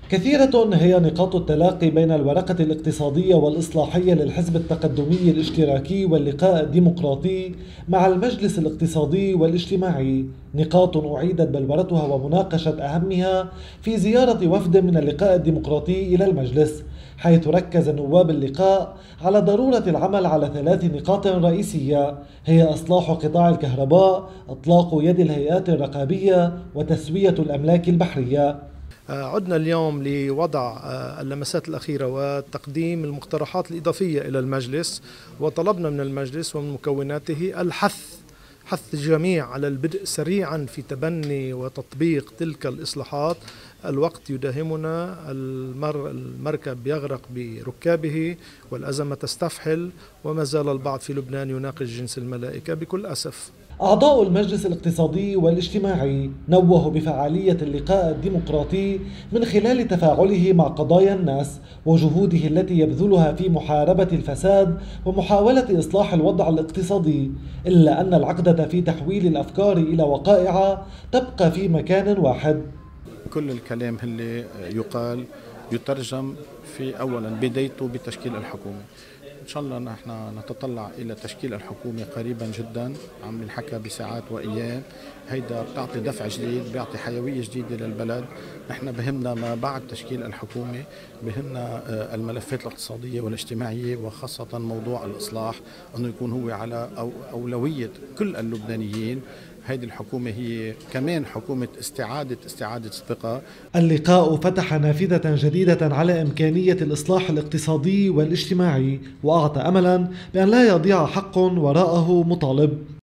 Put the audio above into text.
كثيرة هي نقاط التلاقي بين الورقة الاقتصادية والإصلاحية للحزب التقدمي الاشتراكي واللقاء الديمقراطي مع المجلس الاقتصادي والاجتماعي، نقاط أعيدت بلورتها ومناقشة أهمها في زيارة وفد من اللقاء الديمقراطي إلى المجلس، حيث ركز نواب اللقاء على ضرورة العمل على 3 نقاط رئيسية هي إصلاح قطاع الكهرباء، إطلاق يد الهيئات الرقابية، وتسوية الأملاك البحرية. عدنا اليوم لوضع اللمسات الأخيرة وتقديم المقترحات الإضافية إلى المجلس، وطلبنا من المجلس ومن مكوناته حث الجميع على البدء سريعا في تبني وتطبيق تلك الإصلاحات. الوقت يداهمنا، المركب يغرق بركابه والأزمة تستفحل، وما زال البعض في لبنان يناقش جنس الملائكة بكل أسف. أعضاء المجلس الاقتصادي والاجتماعي نوهوا بفعالية اللقاء الديمقراطي من خلال تفاعله مع قضايا الناس وجهوده التي يبذلها في محاربة الفساد ومحاولة إصلاح الوضع الاقتصادي، إلا أن العقدة في تحويل الأفكار إلى وقائع تبقى في مكان واحد. كل الكلام اللي يقال يترجم في أولا بدايته بتشكيل الحكومة. إن شاء الله نحن نتطلع إلى تشكيل الحكومة قريبا جدا، عم نحكى بساعات وأيام. هيدا بتعطي دفع جديد، بيعطي حيوية جديدة للبلد. نحن بهمنا ما بعد تشكيل الحكومة، بهمنا الملفات الاقتصادية والاجتماعية، وخاصة موضوع الإصلاح أنه يكون هو على أولوية كل اللبنانيين. هذه الحكومة هي كمان حكومة استعادة الثقة. اللقاء فتح نافذة جديدة على إمكانية الإصلاح الاقتصادي والاجتماعي، وأعطى أملا بأن لا يضيع حق وراءه مطالب.